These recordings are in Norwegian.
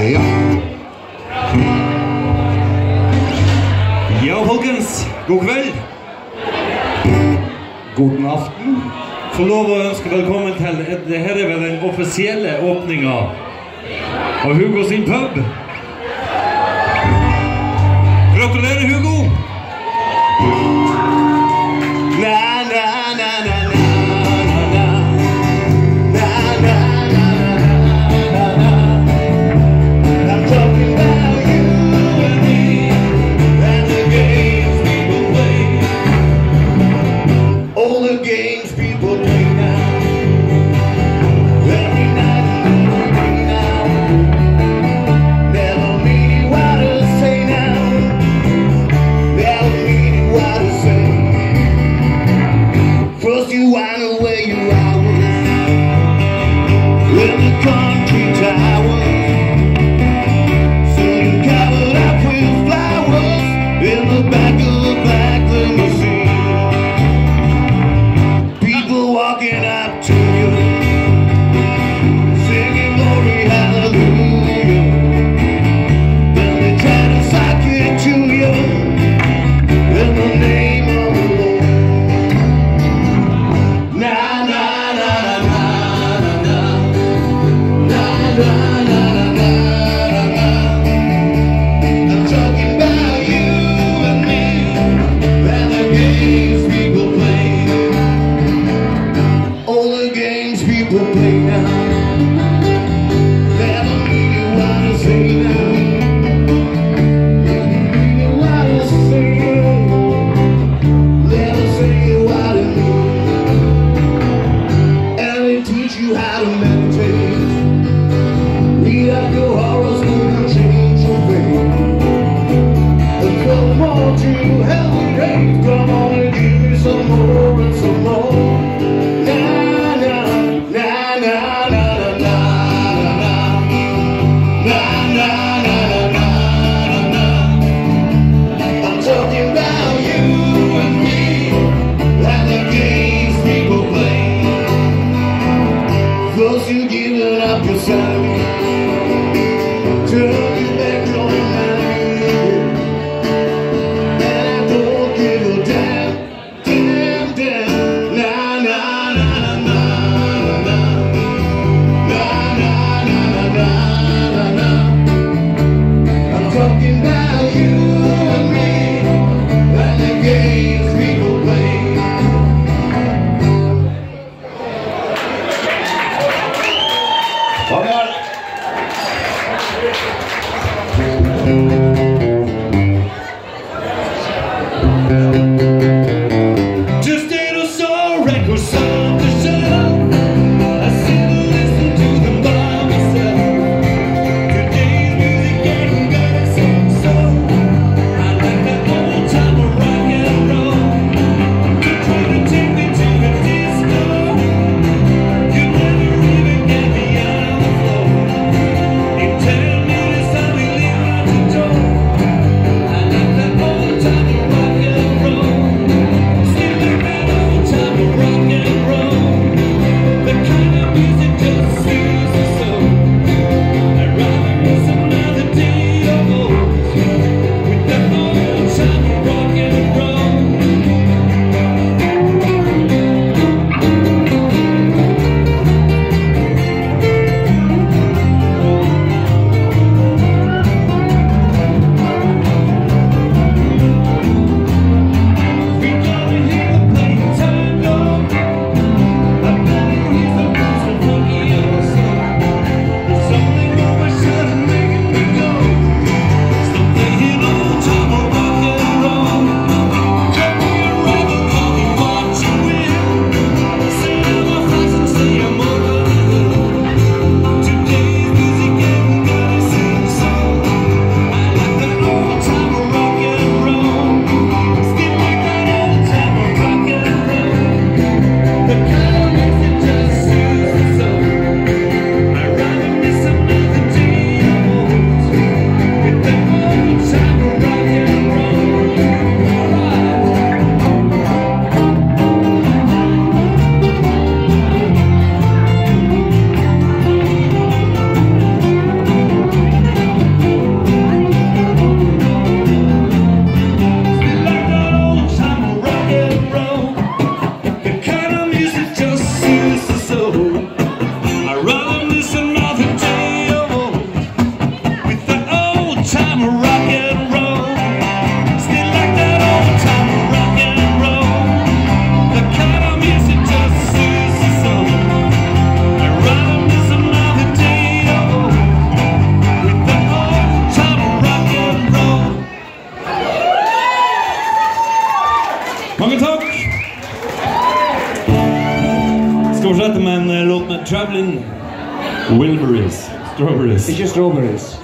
Ja. Ja, folkens. God kveld. God aften. Får lov å ønske velkommen til dette er vel den offisielle åpningen av Hugo sin pub. Gratulerer, Hugo! Dublin Wilburys. Strawberries. Ikke strawberries.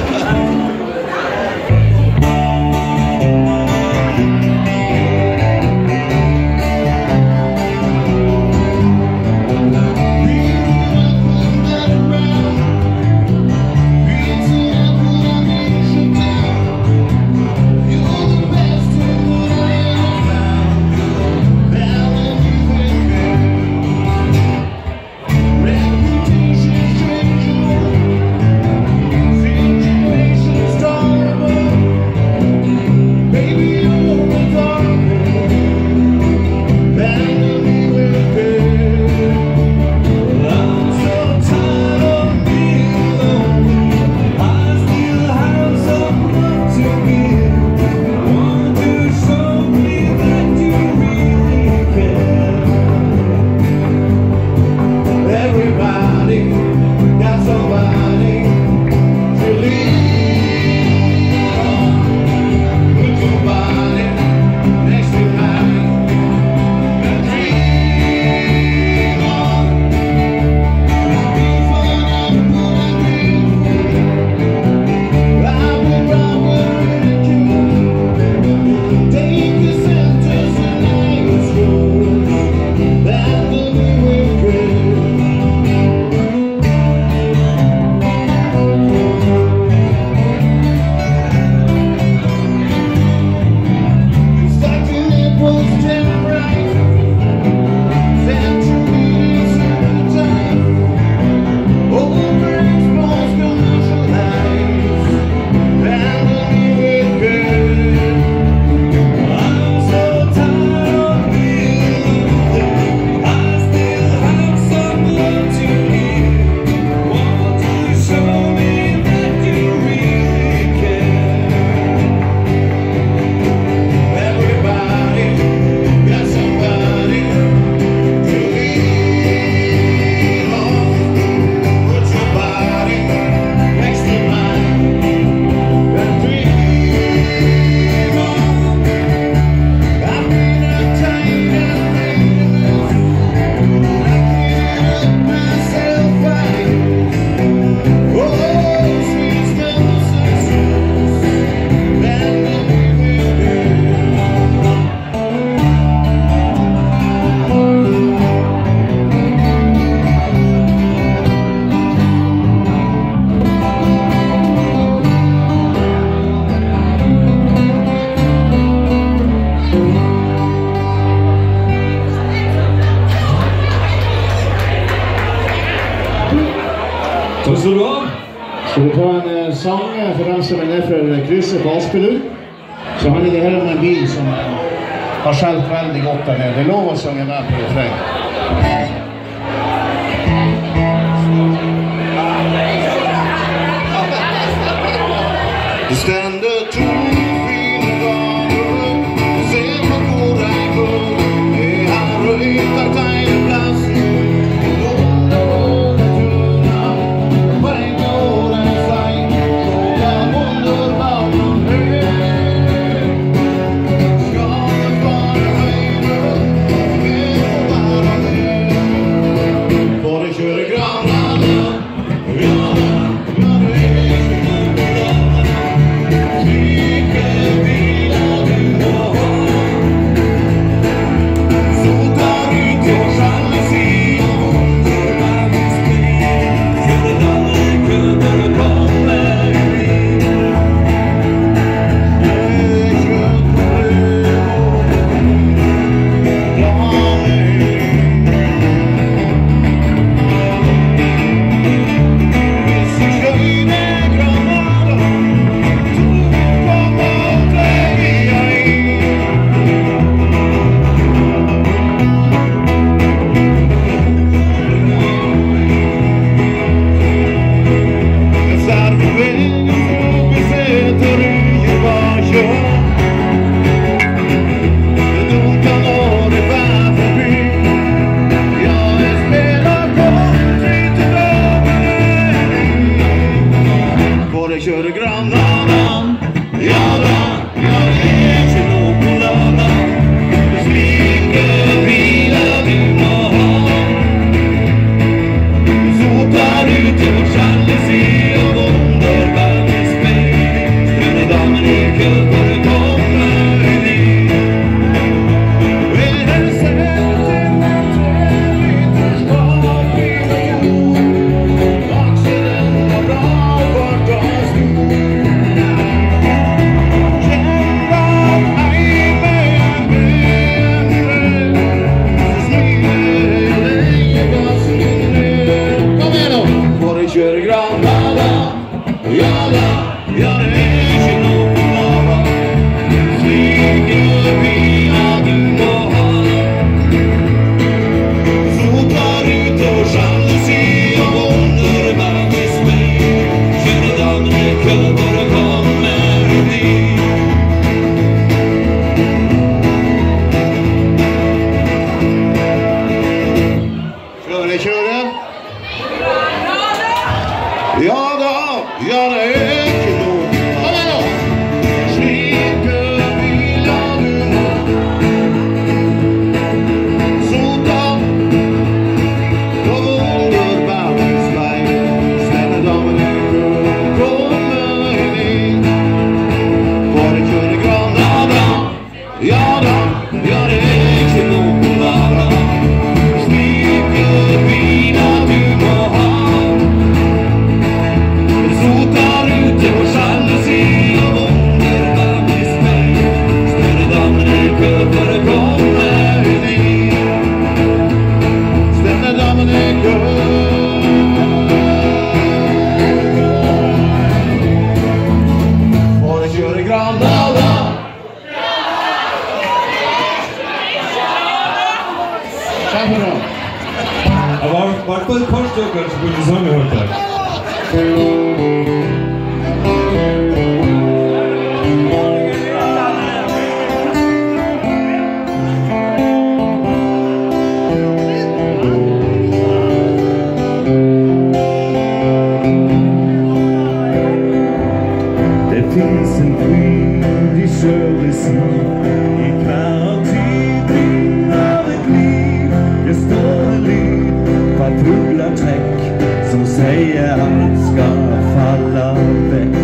Skal vi ta en sang for dem som ned fra krysset på Aspelund? Så handler det her om en bil som har skjelt veldig godt der nede. Det er lov å synge med på refreng. Det stender to fine dager, se på hvor jeg går. Jeg har røyta tegneplassen. Varför korståkare så borde sånga hört där? Det finns en frid i servicen i kvartiden av ett liv. Det står en lyd på fulla träck som säger allt ska falla väck.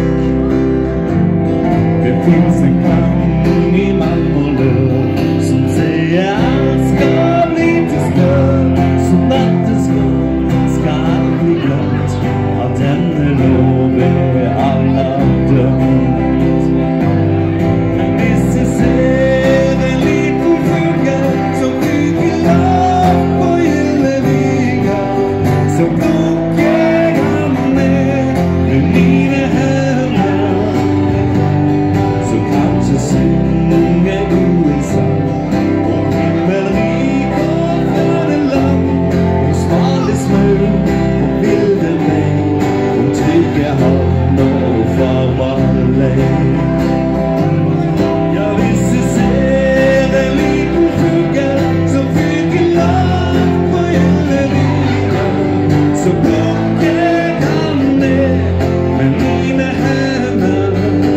Det finns en klang i Malmö som säger allt ska bli till stöd. Så nattens lov ska aldrig glömt att den är lov är alla dömt. Men visse ser en liten fluga som flyger långt på Gylleviga. Så plockar han med mina händer. Så kanske synger du en sång om himmelrik och faderland. Och smal snö och bilden mig och trygga hand och farmarlej. Jag visste ser en liten fluga som flyger långt på Gylleviga. Så plockar han ner med mina händer.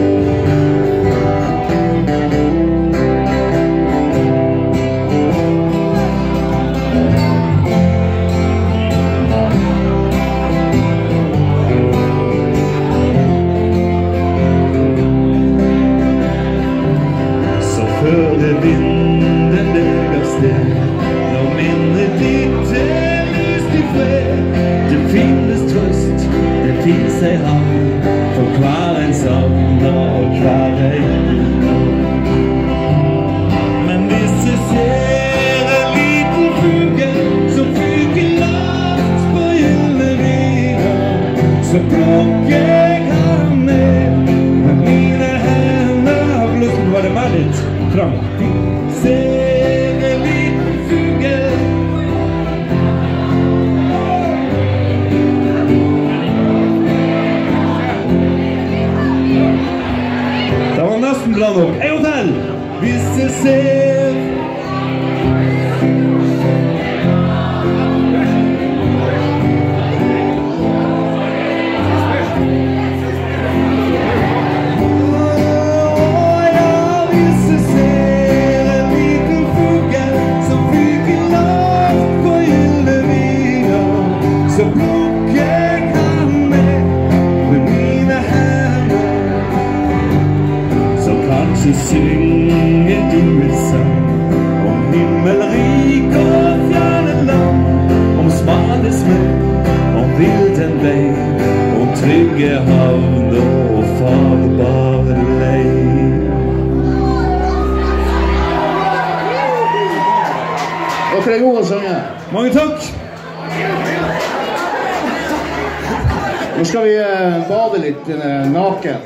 Så förde vinden lägga ställ och minnet ditt är lyst i fred. Det finns tröst, det finns en hamn för kvar en savna och kvar en. Men visse ser en liten fluga som flyger långt på Gylleviga. Så plockar han ner med mina händer. Har vi lust på vad det är malligt? Framåt. Ser en liten fluga. Det var nästan bra nog. En gång till. Visse ser. Ja, visse ser en liten fluga som flyger långt på Gylleviga. Så plockar han med mina händer. Så kanske synger du en sång om himmelrik och fjärran land. Om smale snö, om vilden väg, om trygga havn och farbar lej. Och för det goda sången. Många tack! Nu ska vi bada lite naken.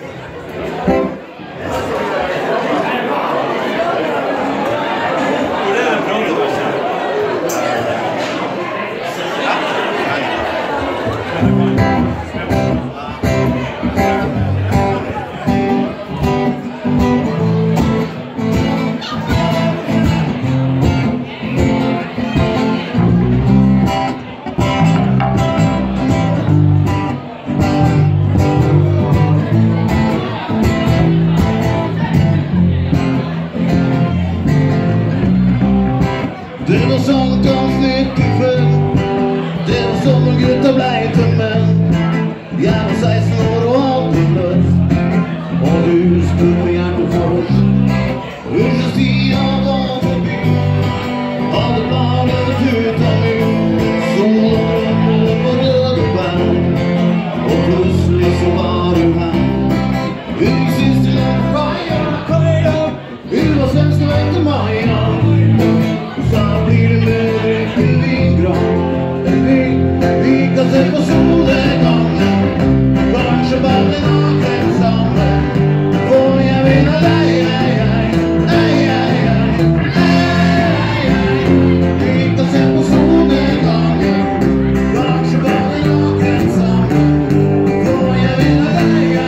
Det var sånt avsnitt ikväll. Det var som en gutta blej till män. Jag var 16 år och avlös. Och du skulle hjärtat för oss. Under stian var förbi. Hade bladet utan nu. Solen var röd och varm. Och plötsligt så var du här. Du sist till en fire. Du var svenska efter Maja. Så blir det med riktigt vingran. Vi kan se på solnedgången. Kanske bara en naken samman. Får jag vinna dig, vi kan se på solnedgången. Kanske bara en naken samman. Får jag vinna dig,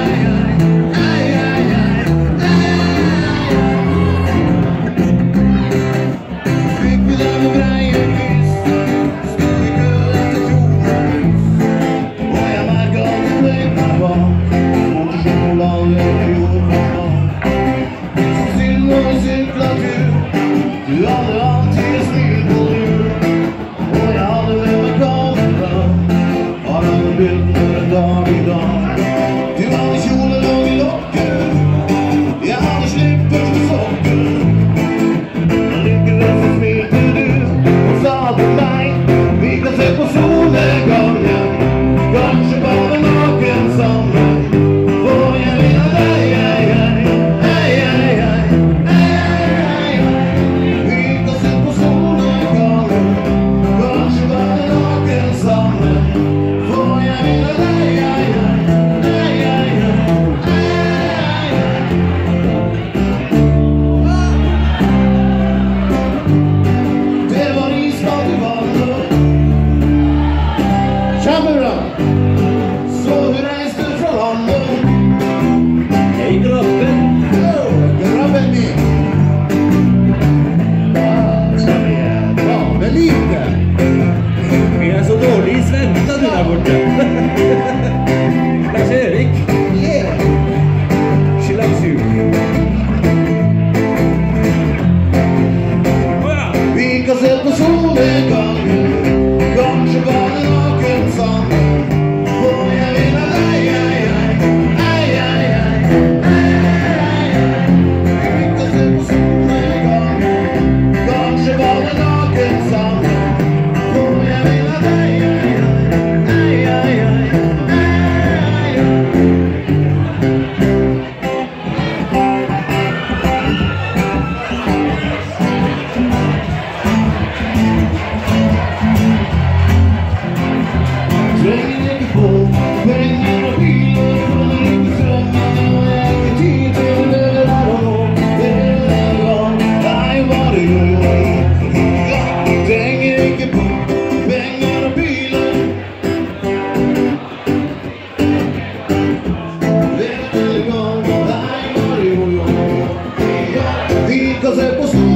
fick vi den och grejen kiss. Stod i kö efter kjolen. Och jag märker att det bläckar bak. Motorkjolar över jorden. Så silver och cirklatur. Du hade alltid snill på djur. Och jag hade med mig kamera. Har en bild med en dag idag. Du hade kjolen låg i locker. Jag hade slipper för socker. Jag lyckades så smilte du och sa till mig. Vi kan se på solnedgången. Kanske bara naken som mig. Får jag vinna dig, vi kan se på solnedgången. Kanske bara naken som mig. Får jag vinna dig, det var isbad i vandet. Tjabura! Så vi reste från landet. Hej grabben! Grabben min! Ja, men lite! Vi är så dålig i svenska du där borta. Lars-Erik. Yeah! She loves you. Vi kan se på solnedgången. Kanske bara naken som mig. Får jag vinna dig, vi kan se på solnedgången. Kanske bara naken som mig. Får jag vinna dig, Tränger inte på pengar och bilar från rikströmmen. Och jag äger tid till det där och då. Det där var nej, vad det gör. Tränger inte på pengar och bilar. Det där var nej, vad det gör. Vi kan se på